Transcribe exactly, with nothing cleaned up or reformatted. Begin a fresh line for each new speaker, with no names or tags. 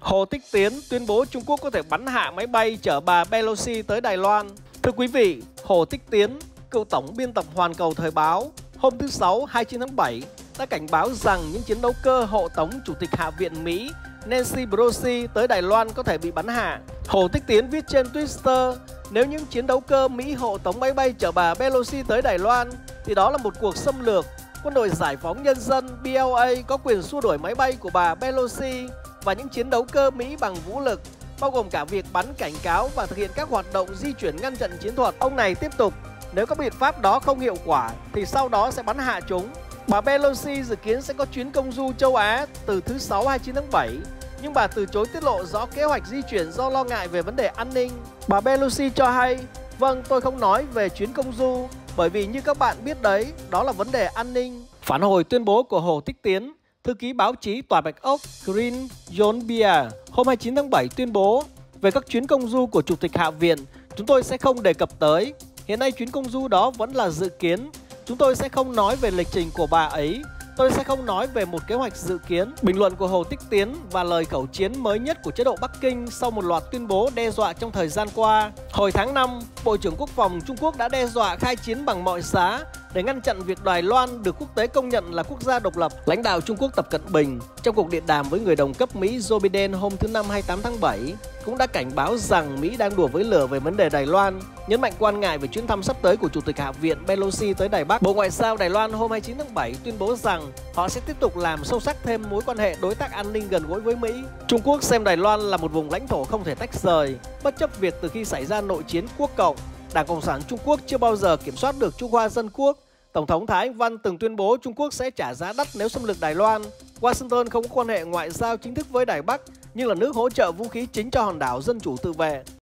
Hồ Tích Tiến tuyên bố Trung Quốc có thể bắn hạ máy bay chở bà Pelosi tới Đài Loan. Thưa quý vị, Hồ Tích Tiến, cựu tổng biên tập Hoàn Cầu Thời báo, hôm thứ Sáu hai mươi chín tháng bảy đã cảnh báo rằng những chiến đấu cơ hộ tống Chủ tịch Hạ viện Mỹ Nancy Pelosi tới Đài Loan có thể bị bắn hạ. Hồ Tích Tiến viết trên Twitter, nếu những chiến đấu cơ Mỹ hộ tống máy bay chở bà Pelosi tới Đài Loan thì đó là một cuộc xâm lược. Quân đội Giải phóng Nhân dân B L A có quyền xua đuổi máy bay của bà Pelosi và những chiến đấu cơ Mỹ bằng vũ lực, bao gồm cả việc bắn cảnh cáo và thực hiện các hoạt động di chuyển ngăn chặn chiến thuật. Ông này tiếp tục, nếu các biện pháp đó không hiệu quả thì sau đó sẽ bắn hạ chúng. Bà Pelosi dự kiến sẽ có chuyến công du châu Á từ thứ Sáu hai mươi chín tháng bảy, nhưng bà từ chối tiết lộ rõ kế hoạch di chuyển do lo ngại về vấn đề an ninh. Bà Pelosi cho hay, vâng, tôi không nói về chuyến công du, bởi vì như các bạn biết đấy, đó là vấn đề an ninh. Phản hồi tuyên bố của Hồ Tích Tiến, thư ký báo chí Tòa Bạch Ốc Green John Bia hôm hai mươi chín tháng bảy tuyên bố về các chuyến công du của Chủ tịch Hạ viện, chúng tôi sẽ không đề cập tới. Hiện nay chuyến công du đó vẫn là dự kiến. Chúng tôi sẽ không nói về lịch trình của bà ấy. Tôi sẽ không nói về một kế hoạch dự kiến. Bình luận của Hồ Tích Tiến và lời khẩu chiến mới nhất của chế độ Bắc Kinh sau một loạt tuyên bố đe dọa trong thời gian qua. Hồi tháng năm, Bộ trưởng Quốc phòng Trung Quốc đã đe dọa khai chiến bằng mọi giá để ngăn chặn việc Đài Loan được quốc tế công nhận là quốc gia độc lập. Lãnh đạo Trung Quốc Tập Cận Bình trong cuộc điện đàm với người đồng cấp Mỹ Joe Biden hôm thứ Năm hai mươi tám tháng bảy cũng đã cảnh báo rằng Mỹ đang đùa với lửa về vấn đề Đài Loan, nhấn mạnh quan ngại về chuyến thăm sắp tới của Chủ tịch Hạ viện Pelosi tới Đài Bắc. Bộ Ngoại giao Đài Loan hôm hai mươi chín tháng bảy tuyên bố rằng họ sẽ tiếp tục làm sâu sắc thêm mối quan hệ đối tác an ninh gần gũi với Mỹ. Trung Quốc xem Đài Loan là một vùng lãnh thổ không thể tách rời, bất chấp việc từ khi xảy ra nội chiến quốc cộng, Đảng Cộng sản Trung Quốc chưa bao giờ kiểm soát được Trung Hoa Dân Quốc. Tổng thống Thái Anh Văn từng tuyên bố Trung Quốc sẽ trả giá đắt nếu xâm lược Đài Loan. Washington không có quan hệ ngoại giao chính thức với Đài Bắc, nhưng là nước hỗ trợ vũ khí chính cho hòn đảo Dân Chủ Tự Vệ.